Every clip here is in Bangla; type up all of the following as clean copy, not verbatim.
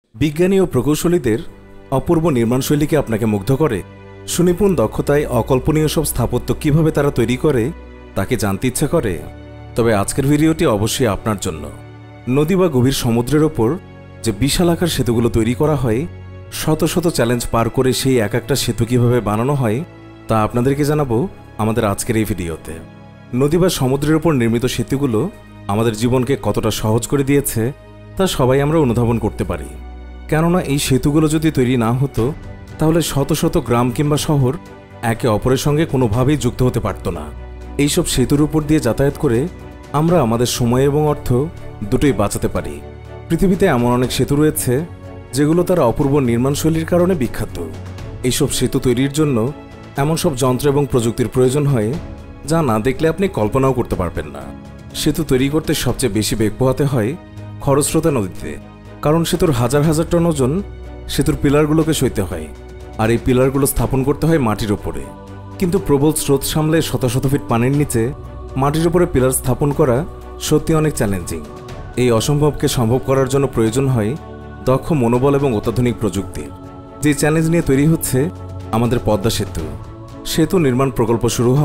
বিজ্ঞানী ও প্রকৌশলীদের অপূর্ব নির্মাণশৈলী কি আপনাকে মুগ্ধ করে? সুনিপুণ দক্ষতায় অকল্পনীয় সব স্থাপত্য কিভাবে তারা তৈরি করে তাকে জানতে ইচ্ছা করে? তবে আজকের ভিডিওটি অবশ্যই আপনার জন্য। নদী বা গভীর সমুদ্রের ওপর যে বিশালাকার সেতুগুলো তৈরি করা হয়, শত শত চ্যালেঞ্জ পার করে সেই এক একটা সেতু কিভাবে বানানো হয় তা আপনাদেরকে জানাবো আমাদের আজকের এই ভিডিওতে। নদী বা সমুদ্রের ওপর নির্মিত সেতুগুলো আমাদের জীবনকে কতটা সহজ করে দিয়েছে তা সবাই আমরা অনুধাবন করতে পারি। কেননা এই সেতুগুলো যদি তৈরি না হতো তাহলে শত শত গ্রাম কিংবা শহর একে অপরের সঙ্গে কোনোভাবেই যুক্ত হতে পারত না। এইসব সেতুর উপর দিয়ে যাতায়াত করে আমরা আমাদের সময় এবং অর্থ দুটোই বাঁচাতে পারি। পৃথিবীতে এমন অনেক সেতু রয়েছে যেগুলো তার অপূর্ব নির্মাণশৈলীর কারণে বিখ্যাত। এইসব সেতু তৈরির জন্য এমন সব যন্ত্র এবং প্রযুক্তির প্রয়োজন হয় যা না দেখলে আপনি কল্পনাও করতে পারবেন না। সেতু তৈরি করতে সবচেয়ে বেশি বেগ পোহাতে হয় খরস্রোতা নদীতে, কারণ সেতুর হাজার হাজার টন ওজন সেতুর পিলারগুলোকে সইতে হয়, আর এই পিলারগুলো স্থাপন করতে হয় মাটির ওপরে। কিন্তু প্রবল স্রোত সামলে শত শত ফিট পানির নিচে মাটির ওপরে পিলার স্থাপন করা সত্যি অনেক চ্যালেঞ্জিং। এই অসম্ভবকে সম্ভব করার জন্য প্রয়োজন হয় দক্ষ মনোবল এবং অত্যাধুনিক প্রযুক্তি। যে চ্যালেঞ্জ নিয়ে তৈরি হচ্ছে আমাদের পদ্মা সেতু। সেতু নির্মাণ প্রকল্প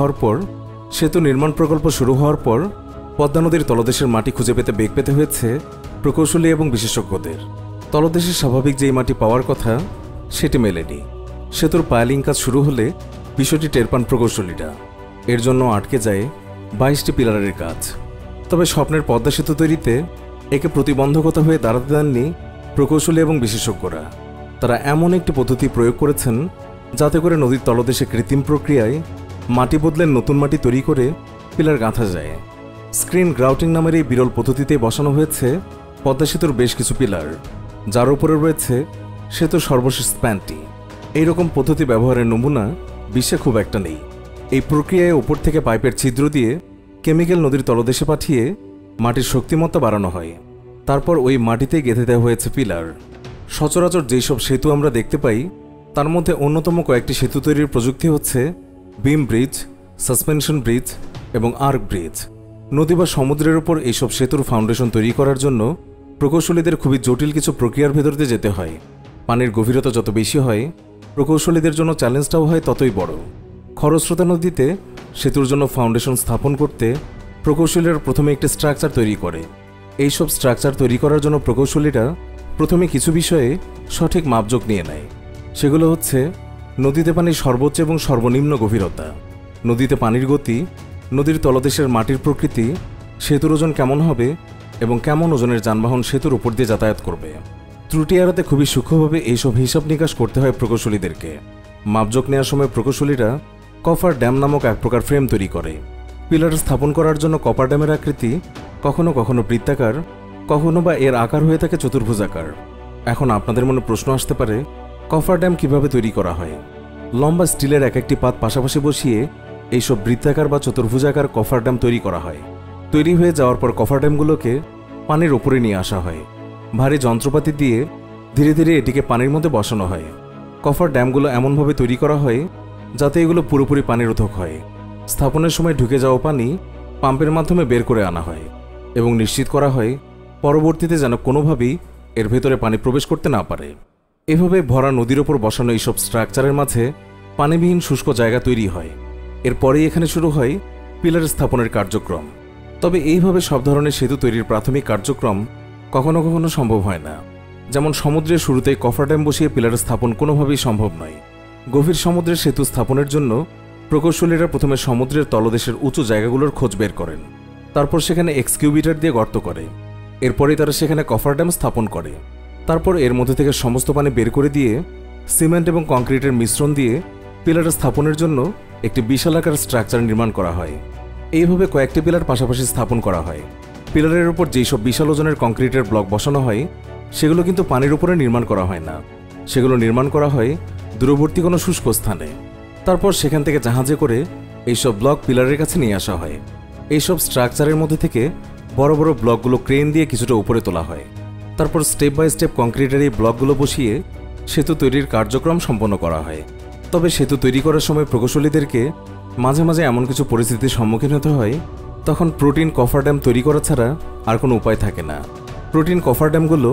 শুরু হওয়ার পর পদ্মা নদীর তলদেশের মাটি খুঁজে পেতে বেগ পেতে হয়েছে প্রকৌশলী এবং বিশেষজ্ঞদের। তলদেশের স্বাভাবিক যেই মাটি পাওয়ার কথা সেটি মেলেনি। সেতুর পাইলিং কাজ শুরু হলে বিষয়টি টের পান প্রকৌশলীরা। এর জন্য আটকে যায় 22টি পিলারের কাজ। তবে স্বপ্নের পদ্মা সেতু তৈরিতে একে প্রতিবন্ধকতা হয়ে দাঁড়াতে দেননি প্রকৌশলী এবং বিশেষজ্ঞরা। তারা এমন একটি পদ্ধতি প্রয়োগ করেছেন যাতে করে নদীর তলদেশে কৃত্রিম প্রক্রিয়ায় মাটি বদলে নতুন মাটি তৈরি করে পিলার গাঁথা যায়। স্ক্রিন গ্রাউটিং নামের এই বিরল পদ্ধতিতে বসানো হয়েছে পদ্মা সেতুর বেশ কিছু পিলার, যার উপরে রয়েছে সেতুর সর্বশেষ স্প্যানটি। এইরকম পদ্ধতি ব্যবহারের নমুনা বিশ্বে খুব একটা নেই। এই প্রক্রিয়ায় উপর থেকে পাইপের ছিদ্র দিয়ে কেমিক্যাল নদীর তলদেশে পাঠিয়ে মাটির শক্তিমত্তা বাড়ানো হয়। তারপর ওই মাটিতে গেঁথে দেওয়া হয়েছে পিলার। সচরাচর যেসব সেতু আমরা দেখতে পাই তার মধ্যে অন্যতম কয়েকটি সেতু তৈরির প্রযুক্তি হচ্ছে বিম ব্রিজ, সাসপেনশন ব্রিজ এবং আর্ক ব্রিজ। নদী বা সমুদ্রের উপর এইসব সেতুর ফাউন্ডেশন তৈরি করার জন্য প্রকৌশলীদের খুবই জটিল কিছু প্রক্রিয়ার ভেতর দিয়ে যেতে হয়। পানির গভীরতা যত বেশি হয় প্রকৌশলীদের জন্য চ্যালেঞ্জটাও হয় ততই বড়। খরস্রোতা নদীতে সেতুর জন্য ফাউন্ডেশন স্থাপন করতে প্রকৌশলীরা প্রথমে একটি স্ট্রাকচার তৈরি করে। এইসব স্ট্রাকচার তৈরি করার জন্য প্রকৌশলীরা প্রথমে কিছু বিষয়ে সঠিক মাপজোক নিয়ে নেয়। সেগুলো হচ্ছে নদীতে পানির সর্বোচ্চ এবং সর্বনিম্ন গভীরতা, নদীতে পানির গতি, নদীর তলদেশের মাটির প্রকৃতি, সেতুর ওজন কেমন হবে এবং কেমন ওজনের যানবাহন সেতুর উপর দিয়ে যাতায়াত করবে। ত্রুটি এড়াতে খুবই সূক্ষ্মভাবে এইসব হিসাব নিকাশ করতে হয় প্রকৌশলীদেরকে। মাপজোক নেওয়ার সময় প্রকৌশলীরা কফার ড্যাম নামক এক প্রকার ফ্রেম তৈরি করে। পিলার স্থাপন করার জন্য কপার ড্যামের আকৃতি কখনো কখনো বৃত্তাকার, কখনো বা এর আকার হয়ে থাকে চতুর্ভুজাকার। এখন আপনাদের মনে প্রশ্ন আসতে পারে, কফার ড্যাম কিভাবে তৈরি করা হয়? লম্বা স্টিলের এক একটি পাত পাশাপাশি বসিয়ে এইসব বৃত্তাকার বা চতুর্ভুজাকার কফার ড্যাম তৈরি করা হয়। তৈরি হয়ে যাওয়ার পর কফার ড্যামগুলোকে পানির ওপরে নিয়ে আসা হয়। ভারী যন্ত্রপাতি দিয়ে ধীরে ধীরে এটিকে পানির মধ্যে বসানো হয়। কফার ড্যামগুলো এমনভাবে তৈরি করা হয় যাতে এগুলো পুরোপুরি পানিরোধক হয়। স্থাপনের সময় ঢুকে যাওয়া পানি পাম্পের মাধ্যমে বের করে আনা হয় এবং নিশ্চিত করা হয় পরবর্তীতে যেন কোনোভাবেই এর ভেতরে পানি প্রবেশ করতে না পারে। এভাবে ভরা নদীর ওপর বসানো এইসব স্ট্রাকচারের মাঝে পানিবিহীন শুষ্ক জায়গা তৈরি হয়। এরপরেই এখানে শুরু হয় পিলার স্থাপনের কার্যক্রম। তবে এইভাবে সব ধরনের সেতু তৈরির প্রাথমিক কার্যক্রম কখনো কখনো সম্ভব হয় না। যেমন সমুদ্রের শুরুতেই কফার ড্যাম বসিয়ে পিলার স্থাপন কোনোভাবেই সম্ভব নয়। গভীর সমুদ্রের সেতু স্থাপনের জন্য প্রকৌশলীরা প্রথমে সমুদ্রের তলদেশের উঁচু জায়গাগুলোর খোঁজ বের করেন। তারপর সেখানে এক্সকিউবিটার দিয়ে গর্ত করে। এরপরেই তারা সেখানে কফার ড্যাম স্থাপন করে। তারপর এর মধ্যে থেকে সমস্ত পানি বের করে দিয়ে সিমেন্ট এবং কংক্রিটের মিশ্রণ দিয়ে পিলার স্থাপনের জন্য একটি বিশালাকার স্ট্রাকচার নির্মাণ করা হয়। এইভাবে কয়েকটি পিলার পাশাপাশি স্থাপন করা হয়। পিলারের উপর যেই সব বিশাল ওজনের কংক্রিটের ব্লক বসানো হয় সেগুলো কিন্তু পানির উপরে নির্মাণ করা হয় না, সেগুলো নির্মাণ করা হয় দূরবর্তী কোনো শুষ্ক স্থানে। তারপর সেখান থেকে জাহাজে করে এইসব ব্লক পিলারের কাছে নিয়ে আসা হয়। এইসব স্ট্রাকচারের মধ্যে থেকে বড় বড় ব্লকগুলো ক্রেন দিয়ে কিছুটা উপরে তোলা হয়। তারপর স্টেপ বাই স্টেপ কংক্রিটের এই ব্লকগুলো বসিয়ে সেতু তৈরির কার্যক্রম সম্পন্ন করা হয়। তবে সেতু তৈরি করার সময় প্রকৌশলীদেরকে মাঝে মাঝে এমন কিছু পরিস্থিতির সম্মুখীন হতে হয় তখন প্রোটিন কফার ড্যাম তৈরি করা ছাড়া আর কোনো উপায় থাকে না। প্রোটিন কফার ড্যামগুলো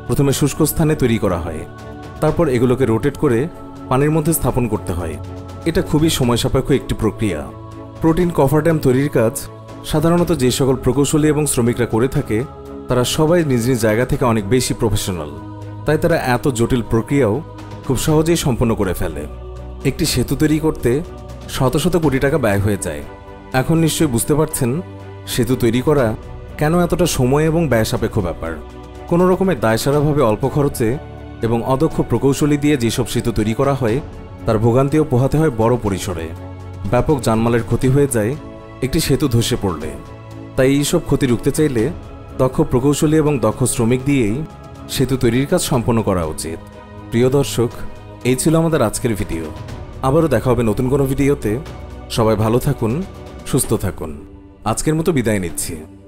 প্রথমে শুষ্ক স্থানে তৈরি করা হয়, তারপর এগুলোকে রোটেট করে পানির মধ্যে স্থাপন করতে হয়। এটা খুবই সময় সাপেক্ষ একটি প্রক্রিয়া। প্রোটিন কভার ড্যাম তৈরির কাজ সাধারণত যে সকল প্রকৌশলী এবং শ্রমিকরা করে থাকে তারা সবাই নিজ নিজ জায়গা থেকে অনেক বেশি প্রফেশনাল, তাই তারা এত জটিল প্রক্রিয়াও খুব সহজেই সম্পন্ন করে ফেলে। একটি সেতু তৈরি করতে শত শত কোটি টাকা ব্যয় হয়ে যায়। এখন নিশ্চয়ই বুঝতে পারছেন সেতু তৈরি করা কেন এতটা সময় এবং ব্যয় সাপেক্ষ ব্যাপার। কোনো রকমের দায়সারাভাবে অল্প খরচে এবং অদক্ষ প্রকৌশলী দিয়ে যেসব সেতু তৈরি করা হয় তার ভোগান্তিও পোহাতে হয় বড় পরিসরে। ব্যাপক জানমালের ক্ষতি হয়ে যায় একটি সেতু ধসে পড়লে। তাই এইসব ক্ষতি রুখতে চাইলে দক্ষ প্রকৌশলী এবং দক্ষ শ্রমিক দিয়েই সেতু তৈরির কাজ সম্পন্ন করা উচিত। প্রিয় দর্শক, এই ছিল আমাদের আজকের ভিডিও। আবারও দেখা হবে নতুন কোনো ভিডিওতে। সবাই ভালো থাকুন, সুস্থ থাকুন। আজকের মতো বিদায় নিচ্ছি।